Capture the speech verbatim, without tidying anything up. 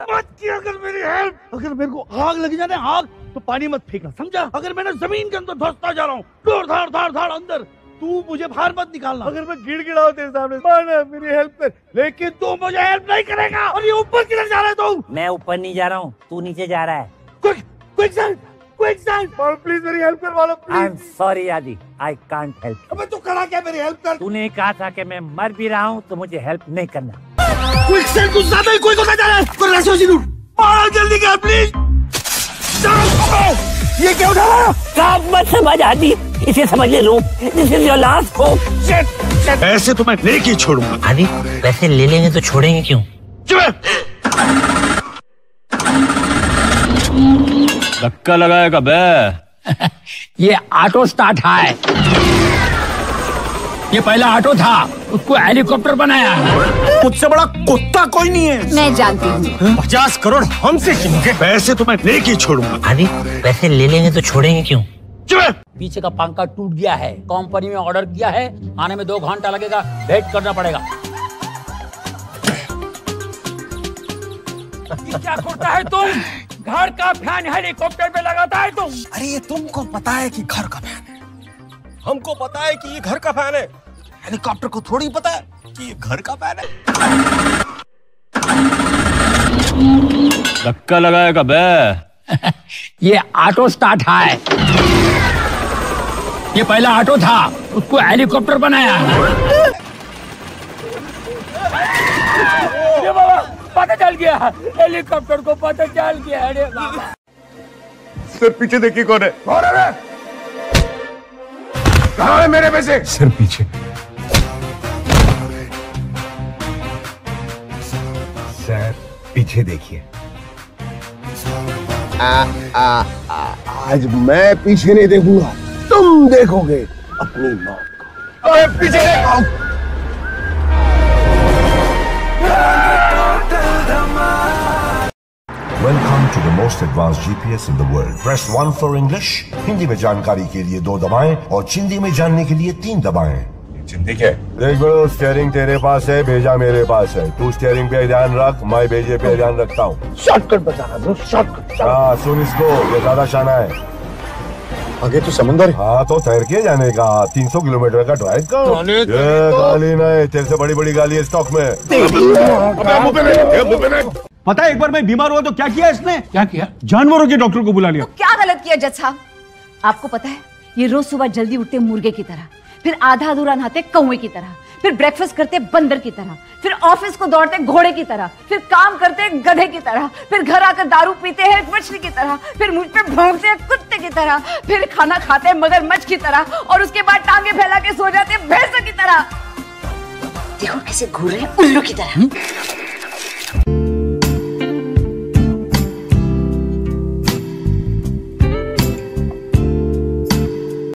मत किया कर मेरी हेल्प। अगर मेरे को आग लगी जाने आग तो पानी मत फेंकना, समझा? अगर मैंने जमीन के अंदर धंसता जा रहा हूँ, धाड़ धाड़ धाड़ धाड़ अंदर, तू मुझे बाहर मत निकालना। अगर मैं गिड़गिड़ाऊं तेरे सामने, माना मेरी हेल्प कर, लेकिन तू मुझे हेल्प नहीं करेगा। और ये ऊपर किधर जा रहा है तू? मैं ऊपर नहीं जा रहा हूँ, तू नीचे जा रहा है। Quick quick sir, quick sir, please मेरी हेल्प कर वालो प्लीज। आई एम सॉरी आदि, आई कांट हेल्प। अबे तू खड़ा क्या, मेरी हेल्प कर। तूने कहा था कि मैं मर भी रहा हूँ तो मुझे हेल्प नहीं करना। क्विक सर, कुछ ज्यादा ही क्विक होता जा रहा है। कोई रास्ता से ढूंढ, मारो जल्दी कर प्लीज। ये क्या उठा रहा है? आप मत समझ आदि, इसे समझ ले रूप। This is your last hope. Shit shit, ऐसे तो मैं लेके छोड़ूंगा। आदि पैसे ले लेंगे तो छोड़ेंगे क्यों? धक्का लगाएगा बे। ये ऑटो स्टार्ट है। ये पहला ऑटो था, उसको हेलीकॉप्टर बनाया। मुझसे बड़ा कुत्ता कोई नहीं है। मैं जानती हूँ। पचास करोड़ हमसे छीनेंगे, पैसे तो मैं लेके छोड़ूंगा। आदि पैसे ले लेंगे तो छोड़ेंगे क्यों? पीछे का पंखा टूट गया है, कंपनी में ऑर्डर किया है, आने में दो घंटा लगेगा, वेट करना पड़ेगा। क्या करता है तुम? घर का फैन हेलीकॉप्टर पे लगाता है तुम? अरे ये तुमको पता है कि घर का फैन है, हमको पता है कि ये घर का फैन है, हेलीकॉप्टर को थोड़ी पता है कि ये घर का फैन है। धक्का लगाएगा बे। ये ऑटो स्टार्ट है। ये पहला ऑटो था, उसको हेलीकॉप्टर बनाया। ये बाबा पता चल गया, हेलीकॉप्टर को पता चल गया। अरे बाबा सर पीछे देखिए कौन है? कौन है? कहाँ है मेरे पैसे? सर पीछे। सर पीछे देखिए। आ, आ, आ, आज मैं पीछे नहीं देखूंगा, तुम देखोगे अपनी मौत को। अरे पीछे देखो। Welcome to the most advanced G P S in the world. Press one for English. Hindi में जानकारी के लिए दो दबाएं और चिंदी में जानने के लिए तीन दबाएं। चिंदी क्या? देख बड़ो, स्टीयरिंग तेरे पास है, भेजा मेरे पास है। तू स्टीयरिंग पे ध्यान रख, मैं भेजे पे ध्यान रखता हूँ। शॉर्टकट बताना ब्रो, शॉर्टकट। हाँ सुन इसको, ये ज्यादा शाना है। आगे तो समंदर। हाँ तो तैर के जाने का, तीन सौ किलोमीटर का ड्राइव कर। ये गाली नहीं, तेरे से बड़ी बड़ी गाली है स्टॉक में। पता है एक बार मैं बीमार हुआ तो क्या किया इसने? क्या किया? जानवरों के डॉक्टर को बुला लिया। तो क्या गलत किया जज साहब? आपको पता है ये रोज सुबह जल्दी उठते मुर्गे की तरह, फिर आधा अधूरा नहाते कौवे की तरह, फिर ब्रेकफास्ट करते बंदर की तरह, फिर ऑफिस को दौड़ते घोड़े की तरह, फिर काम करते गधे की तरह, फिर घर आकर दारू पीते हैं मछली की तरह, फिर मुझ पे भौंकते हैं कुत्ते की तरह, फिर खाना खाते हैं मगरमच्छ की तरह, और उसके बाद टांगे फैला के सो जाते हैं भैंस की तरह। देखो कैसे घूर रहे हैं उल्लू की तरह।